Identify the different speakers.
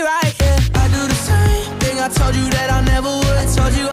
Speaker 1: right, yeah. I do the same thing I told you that I never would. I told you